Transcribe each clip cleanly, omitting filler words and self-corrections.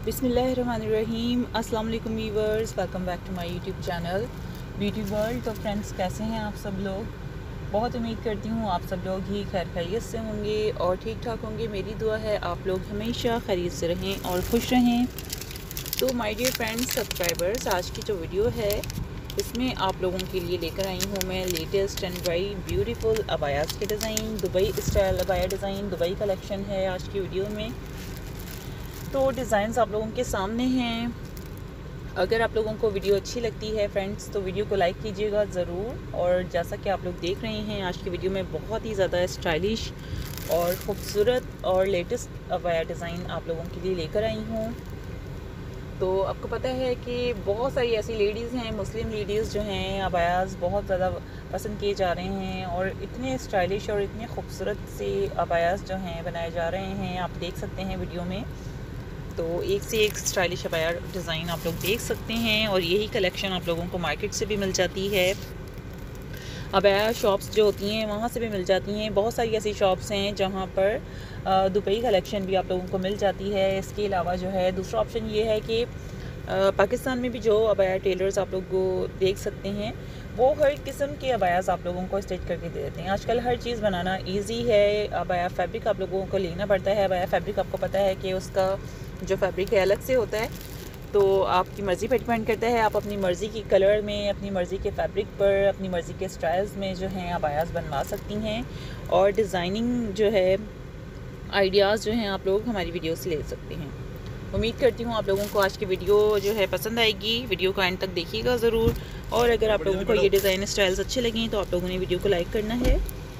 बिस्मिल्लाहिर्रहमानिर्रहीम। अस्सलाम वालेकुम viewers, welcome back to my YouTube channel beauty world. तो फ्रेंड्स, कैसे हैं आप सब लोग? बहुत उम्मीद करती हूँ आप सब लोग ही खैर खैरियत से होंगे और ठीक ठाक होंगे। मेरी दुआ है आप लोग हमेशा खैरियत से रहें और खुश रहें। तो माय डियर फ्रेंड्स सब्सक्राइबर्स, आज की जो वीडियो है इसमें आप लोगों के लिए लेकर आई हूँ मैं लेटेस्ट एंड वेरी ब्यूटीफुल अबायास के डिज़ाइन। दुबई स्टाइल अबाया डिज़ाइन, दुबई कलेक्शन है आज की वीडियो में। तो डिज़ाइंस आप लोगों के सामने हैं। अगर आप लोगों को वीडियो अच्छी लगती है फ्रेंड्स तो वीडियो को लाइक कीजिएगा ज़रूर। और जैसा कि आप लोग देख रहे हैं आज की वीडियो में बहुत ही ज़्यादा स्टाइलिश और ख़ूबसूरत और लेटेस्ट अबाया डिज़ाइन आप लोगों के लिए लेकर आई हूँ। तो आपको पता है कि बहुत सारी ऐसी लेडीज़ हैं, मुस्लिम लेडीज़ जो हैं, अबायास बहुत ज़्यादा पसंद किए जा रहे हैं और इतने स्टाइलिश और इतने खूबसूरत से अबायास जो हैं बनाए जा रहे हैं, आप देख सकते हैं वीडियो में। तो एक से एक स्टाइलिश अबाया डिज़ाइन आप लोग देख सकते हैं और यही कलेक्शन आप लोगों को मार्केट से भी मिल जाती है। अबाया शॉप्स जो होती हैं वहाँ से भी मिल जाती हैं। बहुत सारी ऐसी शॉप्स हैं जहाँ पर दुबई कलेक्शन भी आप लोगों को मिल जाती है। इसके अलावा जो है दूसरा ऑप्शन ये है कि पाकिस्तान में भी जो अबाया टेलर्स आप लोग को देख सकते हैं वो हर किस्म के अबायास आप लोगों को स्टिच करके दे देते हैं। आजकल हर चीज़ बनाना इजी है। अबाया फैब्रिक आप लोगों को लेना पड़ता है। अबाया फैब्रिक आपको पता है कि उसका जो फैब्रिक है अलग से होता है, तो आपकी मर्ज़ी पर डिपेंड करता है। आप अपनी मर्ज़ी की कलर में, अपनी मर्ज़ी के फैब्रिक पर, अपनी मर्ज़ी के स्टाइल्स में जो हैं अबायास बनवा सकती हैं। और डिज़ाइनिंग जो है आइडियाज़ जो हैं आप लोग हमारी वीडियो से ले सकते हैं। उम्मीद करती हूँ आप लोगों को आज की वीडियो जो है पसंद आएगी। वीडियो को एंड तक देखिएगा ज़रूर। और अगर आप लोगों को ये डिज़ाइन स्टाइल्स अच्छे लगें तो आप लोगों ने वीडियो को लाइक करना है।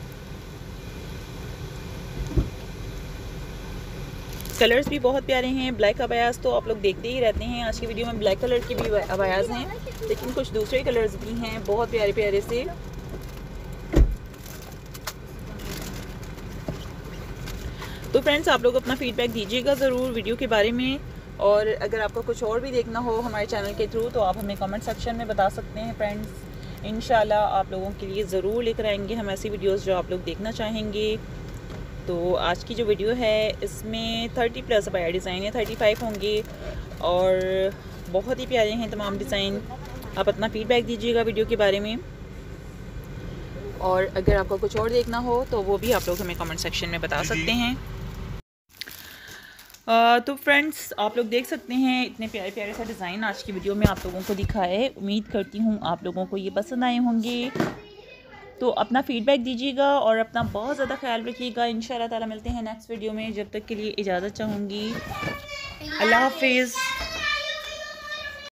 कलर्स भी बहुत प्यारे हैं। ब्लैक अबायास तो आप लोग देखते ही रहते हैं। आज की वीडियो में ब्लैक कलर की भी अबायास हैं, लेकिन कुछ दूसरे कलर्स भी हैं बहुत प्यारे प्यारे से। तो फ्रेंड्स, आप लोग अपना फीडबैक दीजिएगा ज़रूर वीडियो के बारे में। और अगर आपको कुछ और भी देखना हो हमारे चैनल के थ्रू तो आप हमें कमेंट सेक्शन में बता सकते हैं फ्रेंड्स। इंशाल्लाह आप लोगों के लिए ज़रूर लेकर आएंगे हम ऐसी वीडियोस जो आप लोग देखना चाहेंगे। तो आज की जो वीडियो है इसमें 30+ अबाया डिज़ाइन है, 35 होंगे और बहुत ही प्यारे हैं तमाम डिज़ाइन। आप अपना फीडबैक दीजिएगा वीडियो के बारे में। और अगर आपको कुछ और देखना हो तो वो भी आप लोग हमें कमेंट सेक्शन में बता सकते हैं। तो फ्रेंड्स, आप लोग देख सकते हैं इतने प्यारे प्यारे सा डिज़ाइन आज की वीडियो में आप लोगों को दिखाए। उम्मीद करती हूँ आप लोगों को ये पसंद आए होंगे। तो अपना फीडबैक दीजिएगा और अपना बहुत ज़्यादा ख्याल रखिएगा। इंशाल्लाह ताला मिलते हैं नेक्स्ट वीडियो में। जब तक के लिए इजाज़त चाहूँगी। अल्लाह हाफिज़।